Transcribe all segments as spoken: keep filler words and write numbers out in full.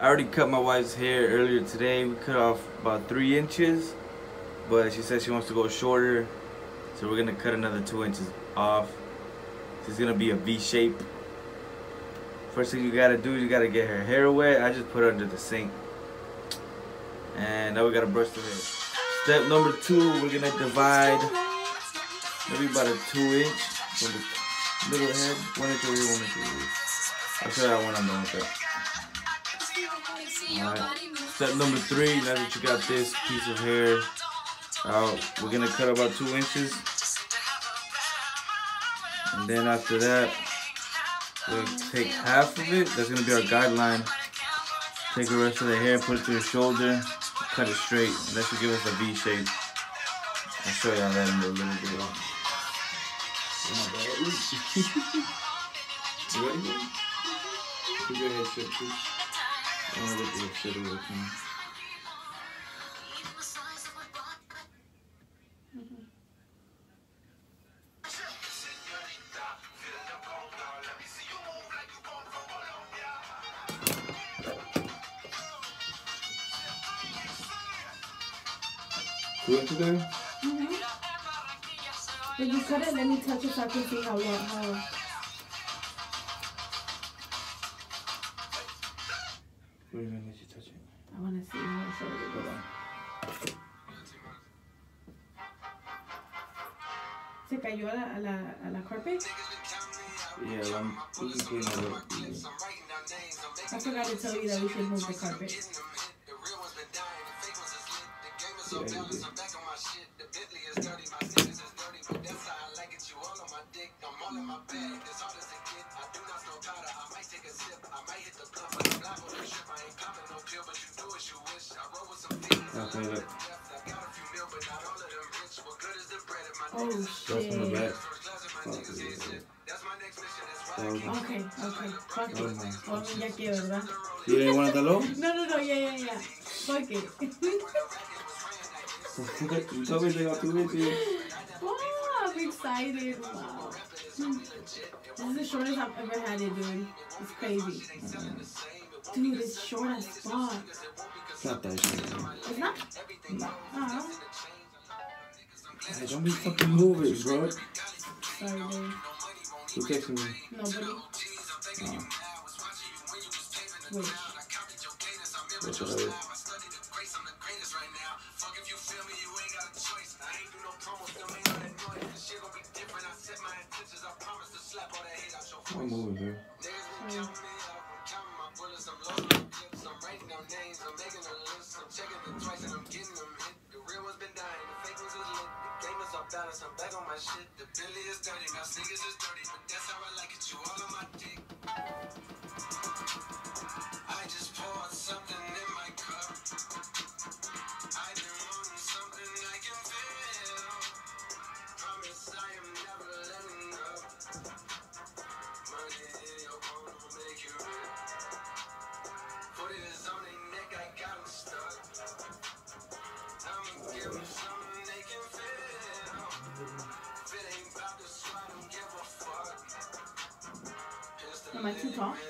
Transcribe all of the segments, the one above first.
I already cut my wife's hair earlier today. We cut off about three inches, but she said she wants to go shorter, so we're gonna cut another two inches off. This is gonna be a V shape. First thing you gotta do is you gotta get her hair wet. I just put her under the sink. And now we gotta brush the hair. Step number two, we're gonna divide maybe about a two inch from the middle head. One inch over here, one inch over here. I'll show you how when I'm done with that. Alright. Step number three, now that you got this piece of hair out, we're gonna cut about two inches. And then after that, we'll take half of it. That's gonna be our guideline. Take the rest of the hair, put it to your shoulder, cut it straight, and that should give us a V shape. I'll show you how that in a little bit. Oh my God. You ready? Put your head straight, please. I want to look at your shit over there. Two inches there? Mm-hmm. When you cut it, let me touch it so I can see how long. How... What do you mean, let you touch it? I want to see how it shows it. Hold on. ¿Se cayó a la, a la, a la carpet? Yeah, I'm we can clean it up. I forgot to tell you that we should move the carpet. Yeah, you did. Okay, look. Oh That's shit. from the back. Okay, okay. Fuck it. Oh, I mean, ya que, ¿verdad? You didn't want it that low? No, no, no, yeah, yeah, yeah. Fuck it. You told me they got two inches. Oh, I'm excited. Wow. This is the shortest I've ever had it, dude. It's crazy. Dude, it's short as fuck. It's not that short. It's not? No. Uh-huh. Hey, don't be fucking moving, bro. Sorry, dude. Who texting me? Nobody. Oh. Wait. That's what I was. I'm moving, bro. Sorry. I'm back on my shit. The Billy is dirty, my sneakers is dirty, but that's how I like it. You all on my dick. I just poured something in my cup. I've been wanting something I can feel. Promise I am never letting up. Money in your phone will make you real. Put it on their neck, I got them stuck. I'ma give them something they can feel. Am I too tall?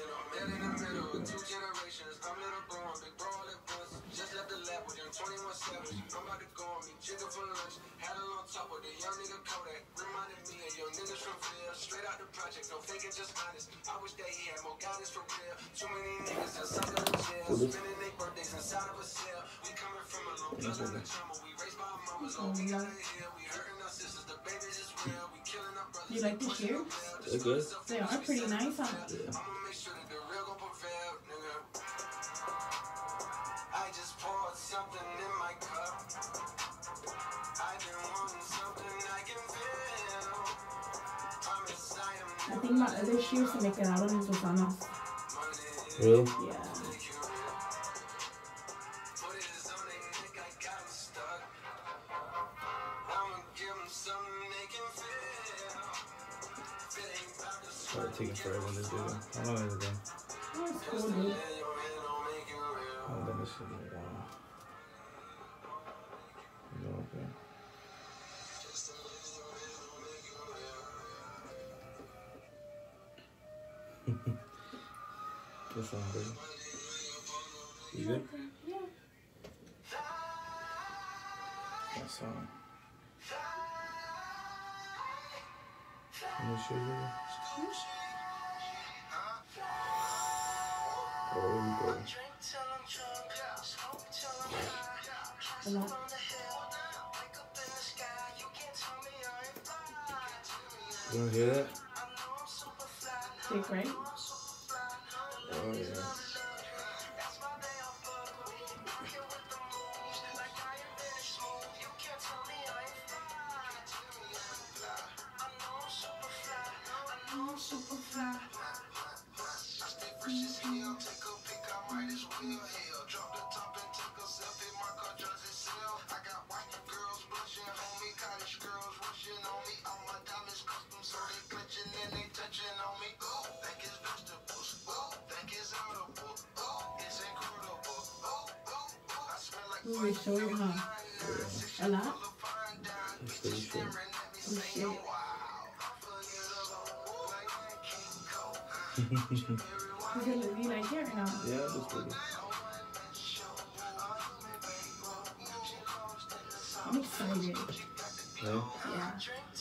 You like the shears? They're good. They are pretty nice, huh? Yeah. I just poured something in my cup. I've been wanting something I can feel. Promise I am I think my other shears se me quedaron en Susana's. Really? Yeah. Probably taking forever to do. How long has it been? Oh, it's cool, dude. Oh, let me see. Uh, you know, okay. What's wrong, baby? You good? Yeah. That's um. Let me show you. Oh, there we go. A lot. You don't hear that? Dick, right? Oh yeah. Ooh, it's short, huh? A lot? It's pretty short. Oh, shit. You feel it? You like it or not? Yeah, just pretty. I'm excited. Yeah. Yeah.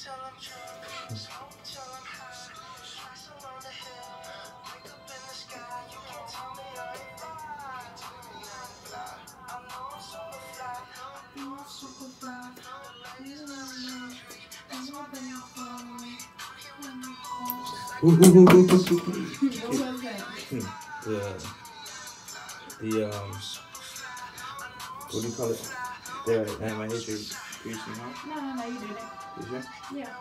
What was that? the the um what do you call it? The uh, my history preaching, huh? No, no, no, you did it. Did you? Yeah.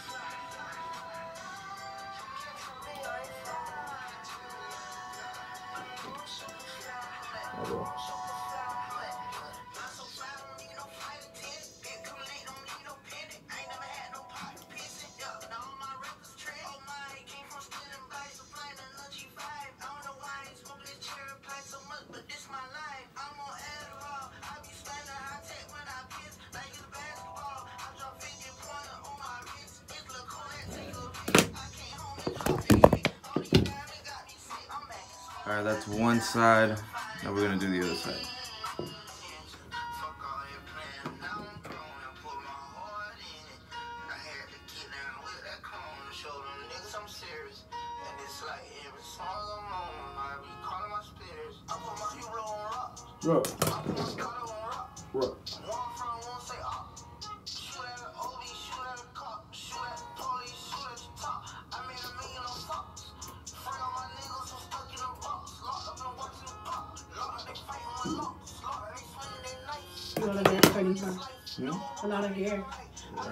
Oh, well. Alright, that's one side. Now we're gonna do the other side. Rock. Rock. A lot of hair cutting, huh? Hmm? A lot of hair. Yeah.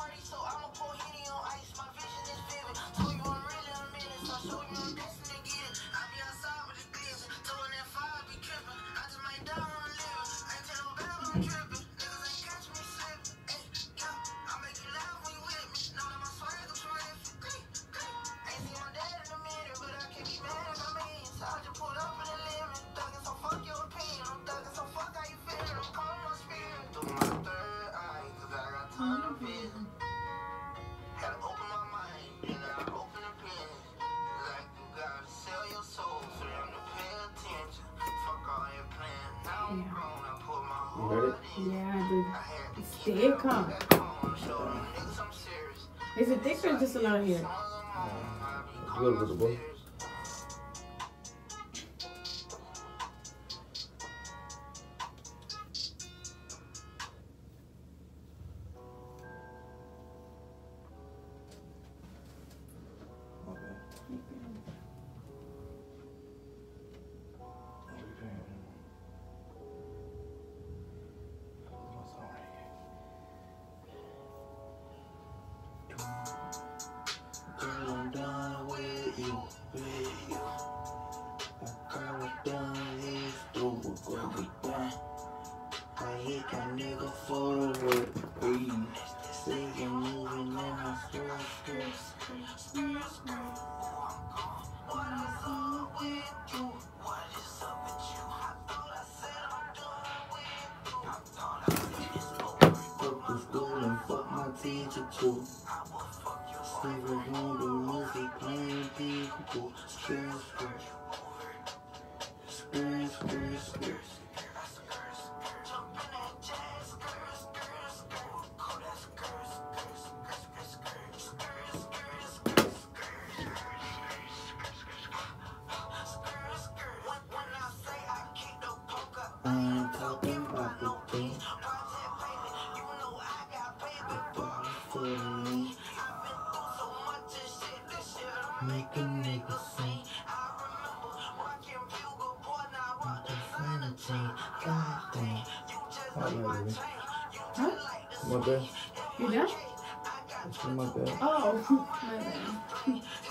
You heard it? Yeah, dude. It's thick, huh? Is it thick or just a lot of hair? Uh, a little bit of both. Experience, experience, I'm talking about the thing for me. Make a nigga sing. God damn. Alright, baby. Huh? My bad. You done? It's my bad. Oh, my bad.